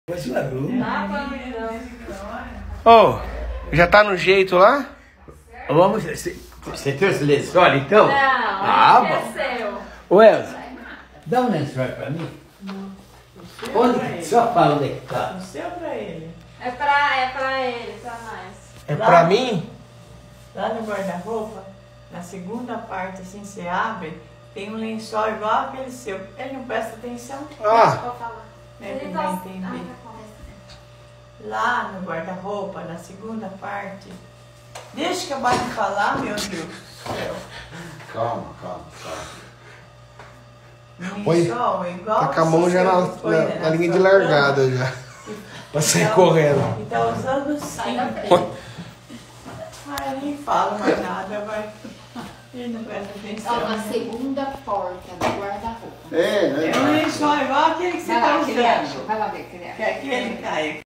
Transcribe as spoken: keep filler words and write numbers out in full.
Ô, oh, já tá no jeito lá? Vamos. Você trouxe lençol então? Não, ah, bom. É seu. Ô, Elza, dá um lençol pra mim. Onde? Só fala onde é que tá. O seu pra ele. É pra, é pra ele, pra nós. É lá, pra mim? Lá no guarda-roupa, na segunda parte, assim, você abre, tem um lençol igual aquele seu. Ele não presta atenção. Ah. Pode falar. Ele Ele vai tá... entender. Ah, lá no guarda-roupa, na segunda parte. Deixa que eu acabar de falar, meu Deus do céu. Calma, calma, calma. Um lençol igual tá com a mão já na, na, na linha de largada cama, já. Pra sair então, correndo. E tá usando cinto. Ah, eu nem falo mais nada, vai. Ele não presta atenção. Ó, na segunda porta do guarda-roupa. É, né? É um lençol igual aquele que você Vai tá lá, usando. criança. Vai lá ver, criança. Que é aquele, Caio.